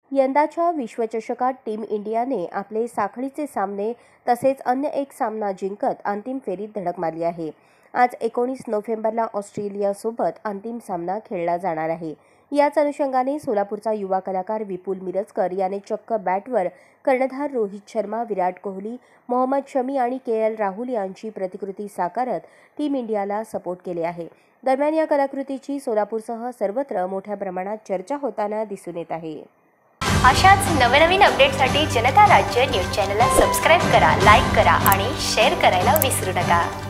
यंदाच्या विश्वचषकात टीम इंडियाने आपले साखळीचे सामने तसेच अन्य एक सामना जिंकत अंतिम फेरीत धडक मारली आहे। आज 19 नोव्हेंबरला ऑस्ट्रेलियासोबत अंतिम सामना खेळला जाणार आहे। याच अनुषंगाने सोलापूरचा युवा कलाकार विपुल मिरजकर याने चक्क बॅटवर कर्णधार रोहित शर्मा, विराट कोहली, मोहम्मद शमी आणि के राहुल यांची प्रतिकृती साकारत टीम इंडियाला सपोर्ट केले आहे। दरम्यान या कलाकृतीची सोलापूरसह सर्वत्र मोठ्या प्रमाणात चर्चा होताना दिसून येत आहे। अशाच नवनवीन अपडेटसाठी जनता राज्य न्यूज चॅनलला सबस्क्राईब करा, लाईक करा आणि शेअर करायला विसरू नका।